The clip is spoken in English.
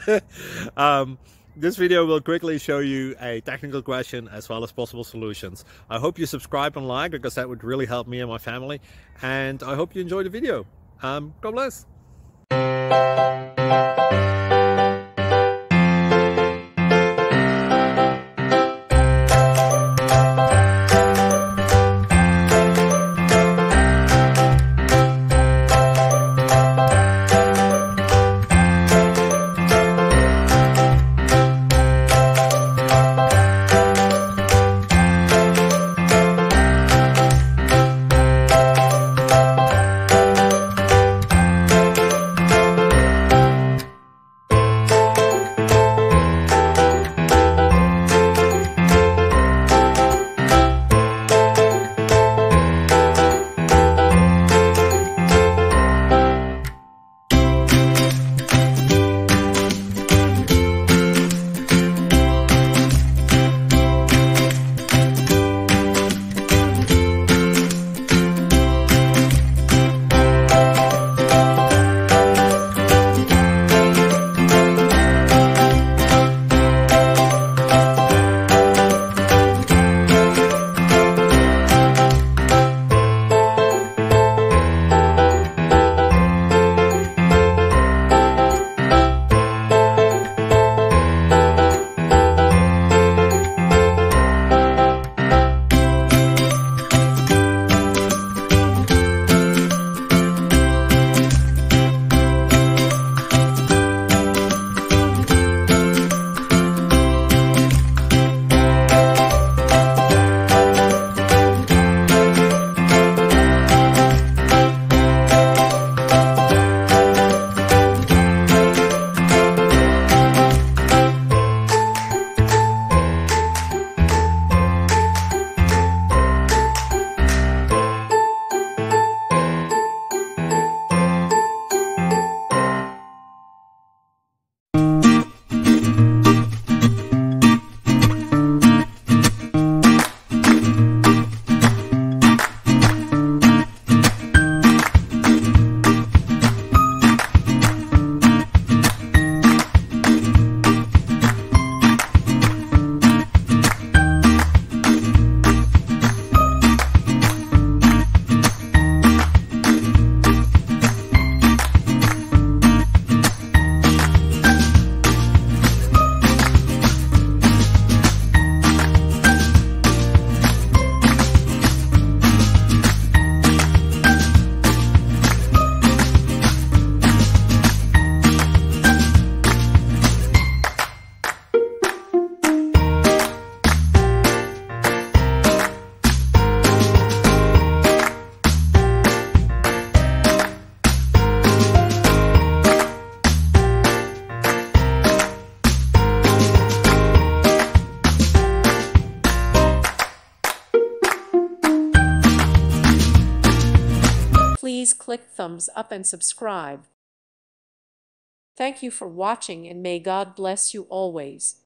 This video will quickly show you a technical question as well as possible solutions. I hope you subscribe and like, because that would really help me and my family. And I hope you enjoy the video. God bless. Please click thumbs up and subscribe. Thank you for watching, and may God bless you always.